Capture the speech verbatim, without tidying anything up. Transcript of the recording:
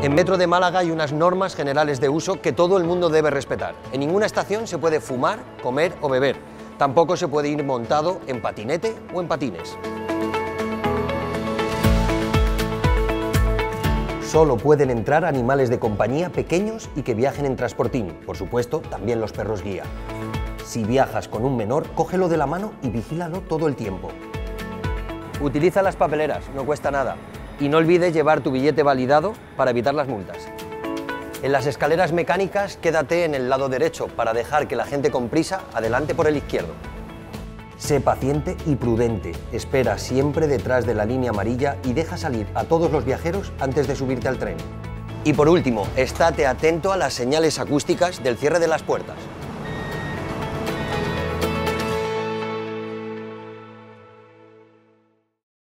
En Metro de Málaga hay unas normas generales de uso que todo el mundo debe respetar. En ninguna estación se puede fumar, comer o beber. Tampoco se puede ir montado en patinete o en patines. Solo pueden entrar animales de compañía pequeños y que viajen en transportín. Por supuesto, también los perros guía. Si viajas con un menor, cógelo de la mano y vigílalo todo el tiempo. Utiliza las papeleras, no cuesta nada. Y no olvides llevar tu billete validado para evitar las multas. En las escaleras mecánicas, quédate en el lado derecho para dejar que la gente con prisa adelante por el izquierdo. Sé paciente y prudente. Espera siempre detrás de la línea amarilla y deja salir a todos los viajeros antes de subirte al tren. Y por último, estate atento a las señales acústicas del cierre de las puertas.